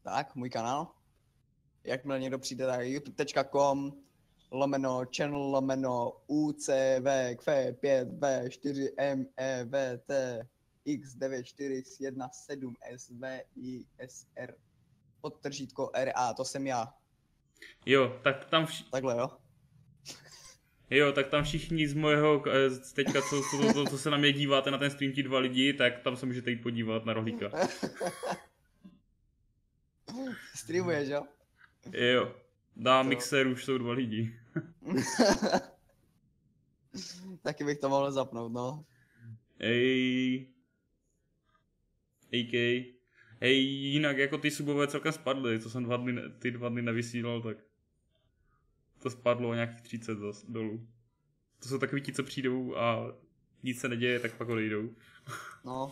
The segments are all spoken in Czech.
Tak, můj kanál. Jakmile někdo přijde, tak youtube.com/channel/UCVQFP5V417SVISR podtržítko RA, to jsem já. Jo, tak tam Takhle, jo? Jo, tak tam všichni z mojeho, teďka co se na mě díváte na ten stream, ti 2 lidi, tak tam se můžete jít podívat na rohlíka. Streamuješ, jo? Jo, na mixer už jsou 2 lidi. Taky bych to mohl zapnout, no. AK. Hej, jinak jako ty subové celkem spadly, co jsem 2 dny nevysílal, tak to spadlo o nějakých 30 dolů. To jsou takový ti, co přijdou a nic se neděje, tak pak odejdou. No.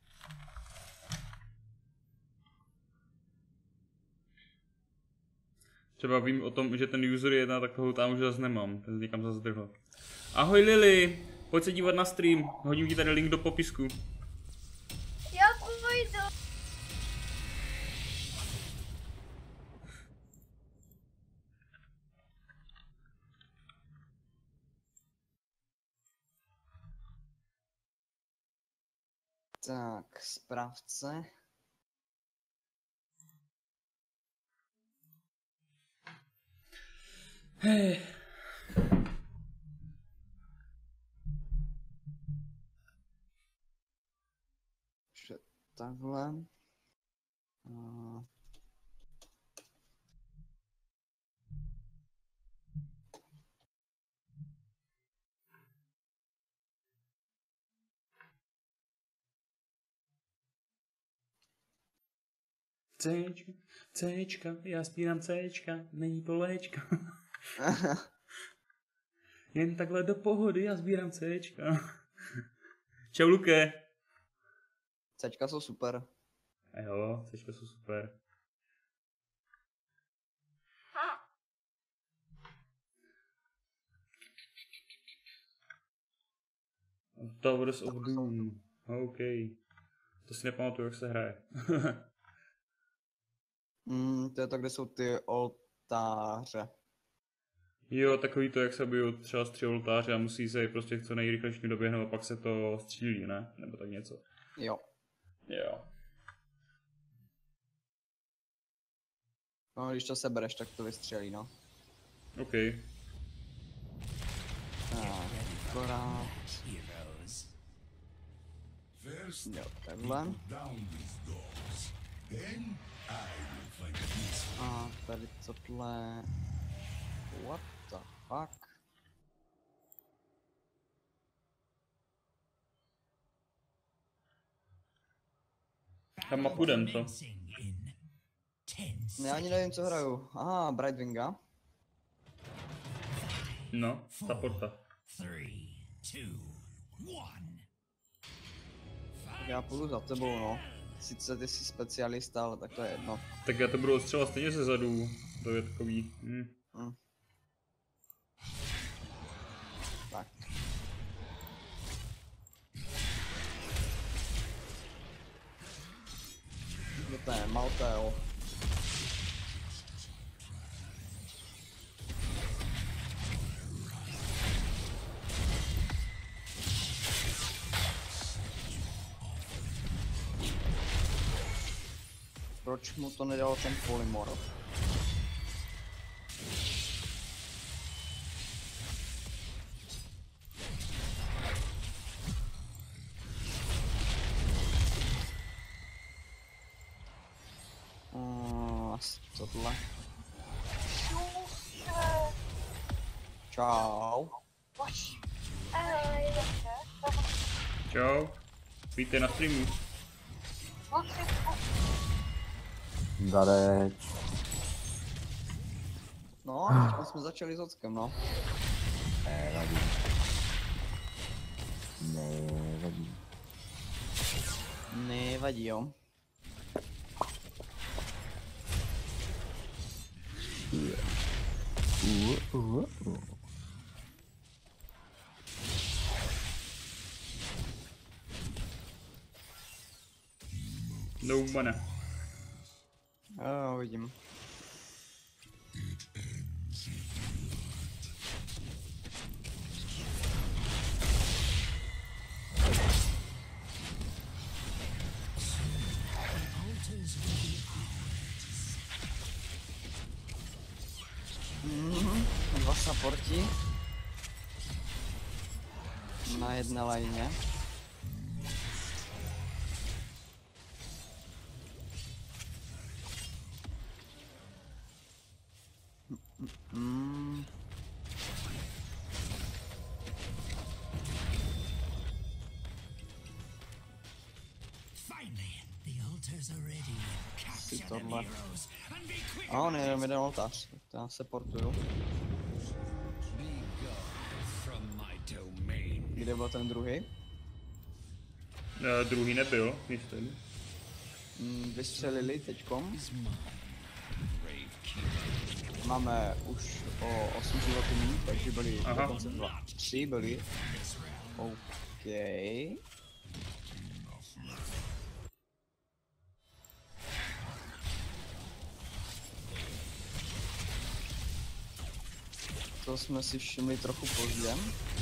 Třeba vím o tom, že ten user 1, tak toho tam už zase nemám, ten někam zase drhl. Ahoj Lily, pojď se dívat na stream, hodím ti tady link do popisku. Já půjdu. Tak, správce. Hej. Takhle. Cčka, já spírám Cčka, není polečka. Jen takhle do pohody, já sbírám Cčka. Čau Luke. Cčka jsou super. Jo, Cčka jsou super. Towers of Doom. OK. To si nepamatuju, jak se hraje. To je to, kde jsou ty oltáře. Jo, takový to, jak se objeví třeba 3 oltáře a musí se prostě co nejrychlejší doběhnout a pak se to střílí, ne? Nebo tak něco. Jo. Jo. No, když to sebereš, tak to vystřelí, no. OK. Tak, akorát. Jo, takhle. A tady tohle... What the fuck? Kam půjdem to? Já ani nevím, co hraju. Aha, Brightwinga. No, ta porta. Tak já půjdu za tebou, no. Sice ty jsi specialista, ale tak to je jedno. Tak já to budu odstřelovat stejně ze zadu. To je takový. Tak. Kde to je? Maltel. Proč mu to nedal ten polymorf? Tohle. Čau. Čau. Vítej na streamu. Zareč. No, teď jsme začali s Ockem, no. Nevadí. Nevadí. Nevadí, jo. No mana. Jo, vidím. Dva supporti. Na jedné lajně. Si tohle. A on je jenom jeden oltář, to já se portuju. Kde byl ten druhý? Druhý nebyl, myslím. Vystřelili teďkom. Máme už o 8 životů méně, takže byli dokonce 2. 3 byli. OK. To jsme si všimli trochu pozdě.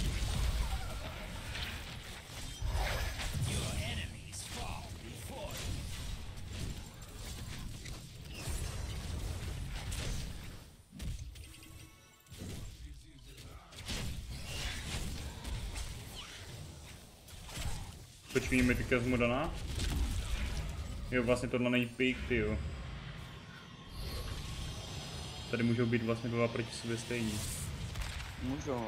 Počkej, mi teďka zmodaná. Jo, vlastně tohle není pík, tyjo. Tady můžou být vlastně dva proti sobě stejní. Můžou.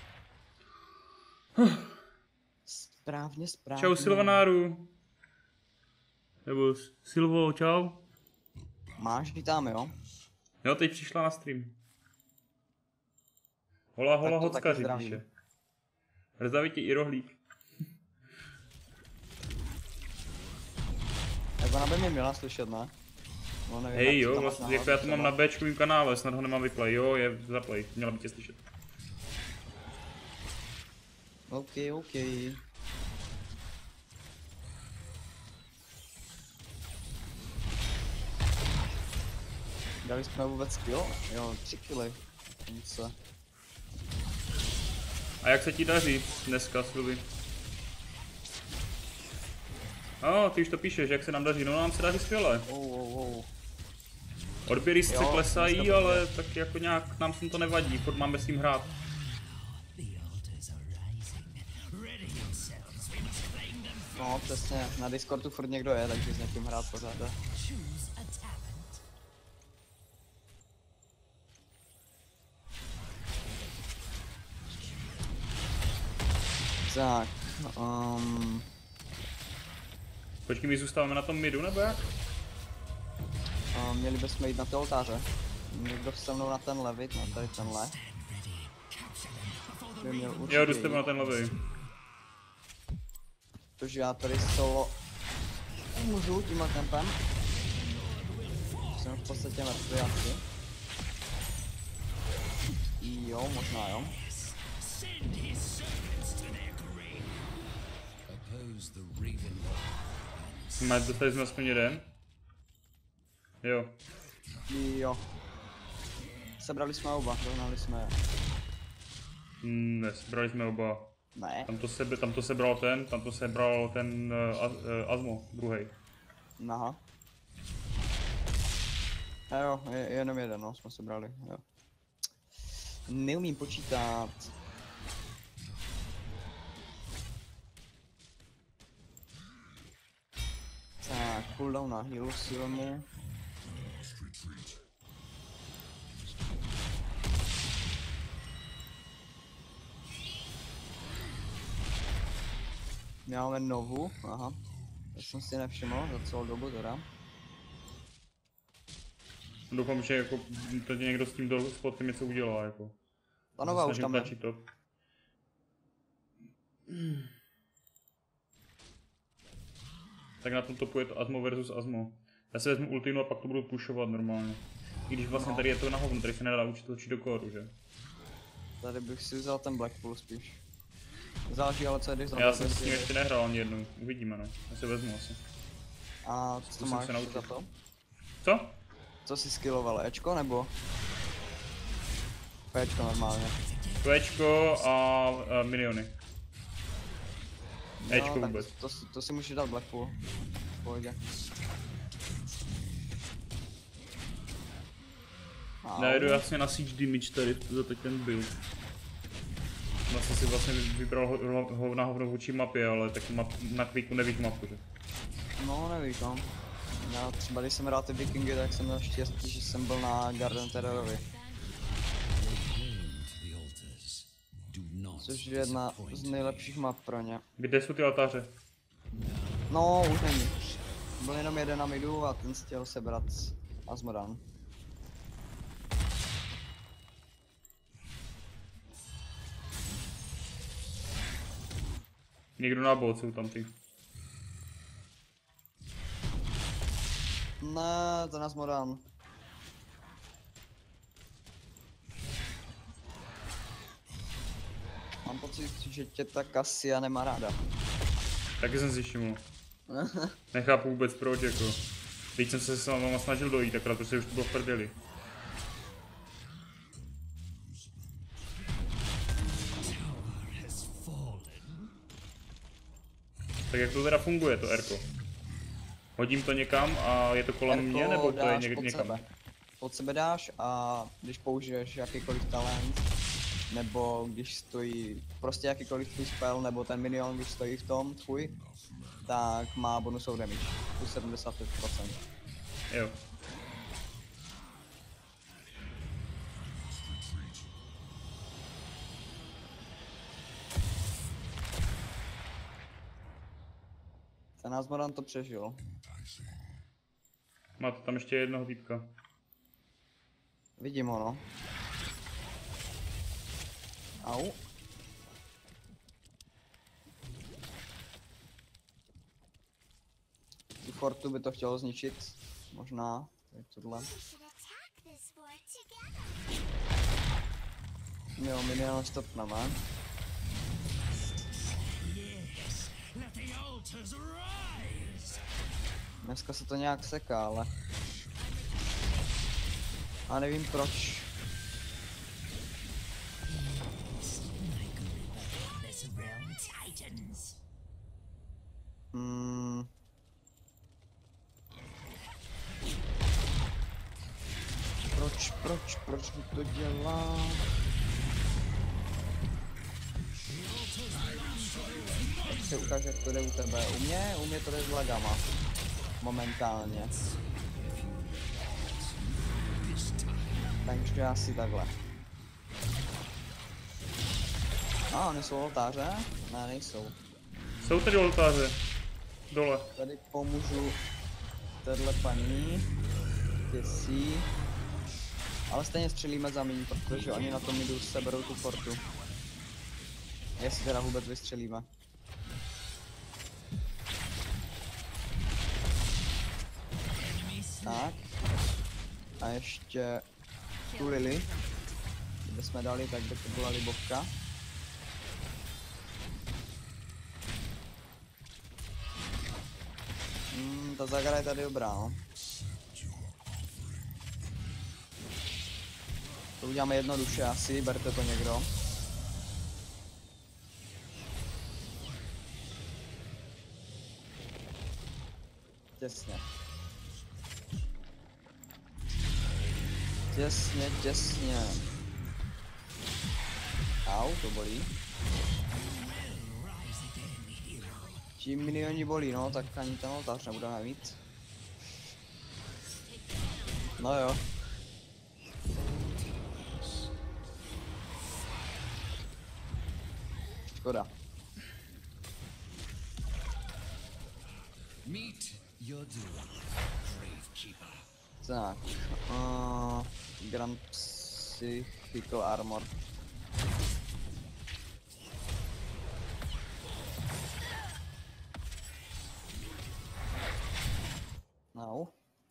Správně. Čau Silvanáru. Nebo Silvo, čau. Máš, vítáme, jo? Jo, teď přišla na stream. Hola, hockaři píše. Rzavitě i rohlík. Tak ona by mě měla slyšet, ne? No, nevím, hej jo, vlastně jako já to mám na Bčkovým kanále, snad ho nemám vyplay, jo, je zaplay, měla by tě slyšet. OK. Dali jsme vůbec kill? Jo, 3 killy. Něco. A jak se ti daří dneska, Silvi? Ty už to píšeš, jak se nám daří, no nám se daří skvěle. Odběry sice klesají, ale tak jako nějak nám to nevadí, furt máme s tím hrát. No přesně, na Discordu furt někdo je, takže s někým hrát pořád. Tak, Počkej, my zůstáváme na tom midu, nebo jak? Měli bychom jít na ty oltáře. Někdo se mnou na ten levit, na tady tenhle. Jo, jdu s tebou na ten levý. Protože já tady solo můžu tímhle tempem. Jsem v podstatě mrtvý asi. Jo, možná jo. Dostali jsme aspoň jeden. Jo. Jo. Sebrali jsme oba, dohnali jsme je. Ne, sebrali jsme oba. Ne. Tam to sebral ten Azmo, druhý. Aha. A jo, jenom jeden, no, jsme sebrali, jo. Neumím počítat. Tak, cooldown na healu si vemu. Máme novu, aha. To jsem si nevšiml za celou dobu teda. Doufám, že jako teď někdo s tím spotem něco udělá, jako. Ta nová už tam je. To. Tak na tom topu je to Azmo versus Azmo. Já si vezmu ultinu a pak to budu pushovat normálně. I když vlastně tady je to na hovno, tady se nedá učit do kódu, že? Tady bych si vzal ten Blackpool spíš. Záleží ale co je, když já jsem s ním ještě nehrál ani jednou, uvidíme no. Já si vezmu asi. A co máš za to? Co? Co jsi skilloval, Ečko nebo? Pčko normálně. Qčko a miniony. Ečko tak vůbec. to si můžeš dát Blackpool. V pohodě. Najedu jasně na siege damage tady za teď ten build. Vlastně si vlastně vybral na hovnovůči mapě, ale tak na kvíku nevíš mapu, že? No nevíš no. Já třeba když jsem hrál ty Vikingy, tak jsem měl štěstí, že jsem byl na Garden Terrorovi. Což je jedna z nejlepších map pro ně. Kde jsou ty altáře? No, už není. Byl jenom jeden na midu a ten si chtěl sebrat Azmodan. Někdo na bot jsou tam ty. Ne, ten Azmodan. Mám pocit, že tě ta Cassia nemá ráda. Taky jsem si všiml. Nechápu vůbec proč jako. Teď jsem se s váma snažil dojít, akorát prostě už to bylo v prdeli. Tak jak to teda funguje, to Erko? Hodím to někam a je to kolem Erko mě, nebo to je dáš někam? sebe. Pod sebe dáš a když použiješ jakýkoliv talent, nebo když stojí prostě jakýkoliv tvůj spell, nebo ten minion, když stojí v tom tvůj, tak má bonusovou damage, plus 75%. Jo. Ten Azmodan to přežil. Máte tam ještě jednoho týpka. Vidím ho, no. Au. Tu fortu by to chtělo zničit. Možná. Tak tohle. Jo, minion stopneme. Dneska se to nějak seká, ale... A nevím proč. Proč mi to dělá? Tak se ukáže, jak to jde u tebe. U mě to jde s lagama. Momentálně. Takže asi takhle. A oni jsou oltáře? Ne, nejsou. Jsou tady oltáře. Dole. Tady pomůžu téhle paní. Těsí. Ale stejně střelíme za míň, protože oni na tom midu seberou tu fortu. Jestli teda vůbec vystřelíme. Tak. A ještě tu Lily. Kde jsme dali, tak by to byla libovka. Ta Zagara je tady dobrá, no. To uděláme jednoduše asi, berte to někdo. Těsně. Těsně. Au, to bolí. Čím minioni bolí, no, tak ani ten oltář nebudeme mít. No jo. Škoda. Tak. Grand Psychical Armor. No.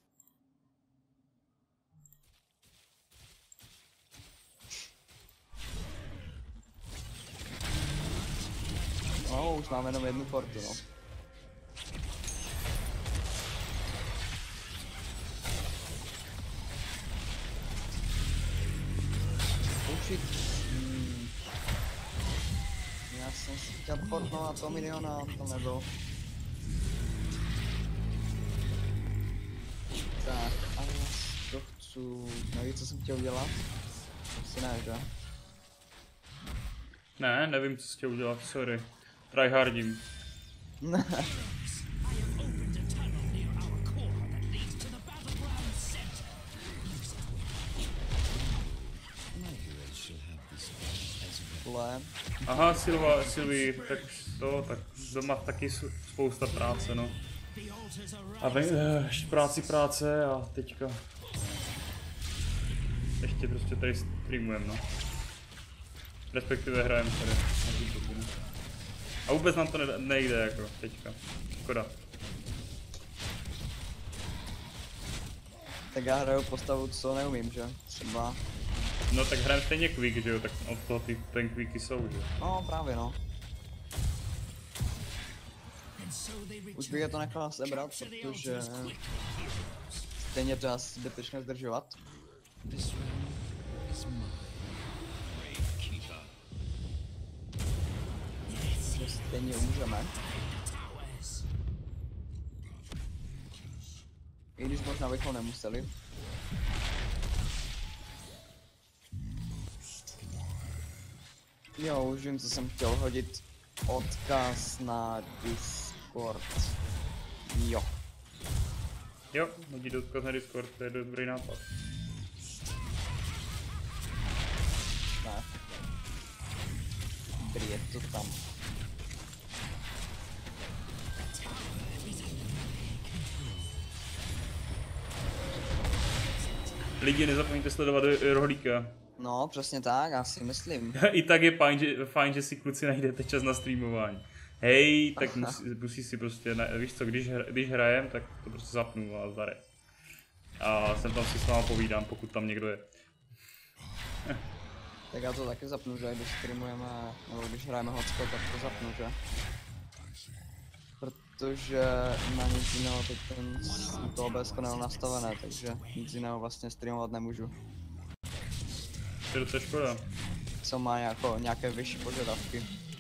No, už máme jenom jednu fortu, no. učit. Já jsem si chtěl portnovat toho miniona, to nebylo. Tak, a já to chci, neví, co jsem chtěl dělat? Asi ne, že? Ne, nevím, co jsi chtěl udělat, sorry. Tryhardím. Ne. Vole. Aha, Sylvie, tak doma taky spousta práce, no. A práce a teďka. Ještě prostě tady streamujem, no. Respektive hrajem tady. A vůbec nám to nejde, jako, teďka. Škoda. Tak já hraju postavu, co neumím, že? Třeba. No tak hrajem stejně Quick, že jo, tak od toho ten Quicky jsou, že jo. No, právě no. Už bych je to nechal sebrat, protože stejně to asi zbytečně zdržovat. Že stejně umřeme. I když možná bychom nemuseli. Jo, už vím, co jsem chtěl hodit. Odkaz na Discord. Jo. Jo, hodit odkaz na Discord, to je dobrý nápad. Ne. Dobrý, je to tam. Lidi, nezapomeňte sledovat Rohlíka. No, přesně tak, já si myslím. I tak je fajn, že si kluci najdete čas na streamování. Hej, tak musí si prostě, víš co, když hrajem, tak to prostě zapnu a zdare. A sem tam si s váma povídám, pokud tam někdo je. Tak já to taky zapnu, že když streamujeme, nebo když hrajeme hotspot, tak to zapnu, že? Protože na nic jiného teď to OBS nemám nastavené, takže nic jiného vlastně streamovat nemůžu. To je docela škoda. Co má jako nějaké vyšší požadavky.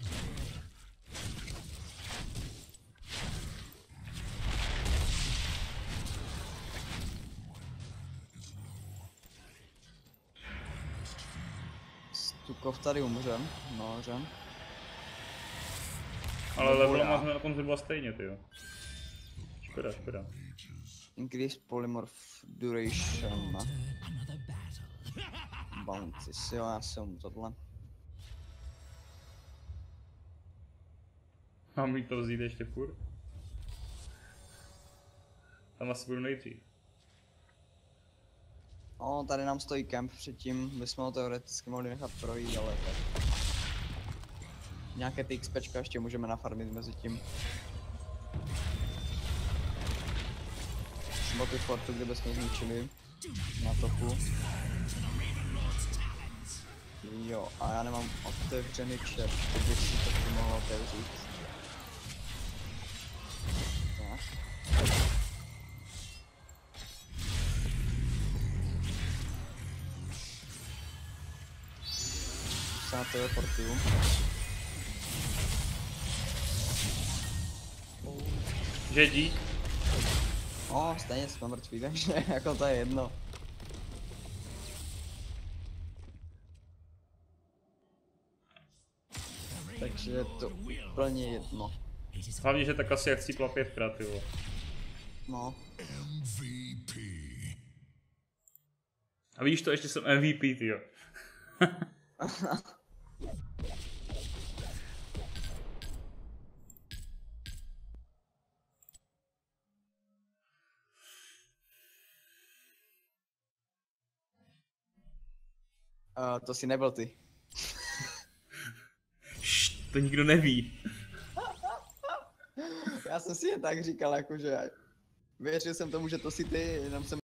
Stukov tady umřem, no řem. Ale levelama jsme na tom zhruba stejně, tyjo. Škoda. Increase polymorph duration. Bounties, jo, já jsem tohle. Mám mi to vzít ještě furt? Tam asi budu nejdřív. No, tady nám stojí kemp předtím, bychom ho teoreticky mohli nechat projít, ale tak. Nějaké ty XPčka ještě můžeme nafarmit mezi tím. Třeba ty fortu, kde bychom zničili na topu. Jo, a já nemám otevřený chat, tak bych si to mohl otevřít. Tak. Už se na teleportuju. Že dík. No, stejně jsme mrtví, takže jako to je jedno. Takže je to úplně jedno. Hlavně, že tak asi jak chcípla 5krát, tyjo. No. A vidíš to, ještě jsem MVP, tyjo. To si nebyl ty. To nikdo neví. Já jsem si jen tak říkal, jakože věřil jsem tomu, že to si ty, jenom jsem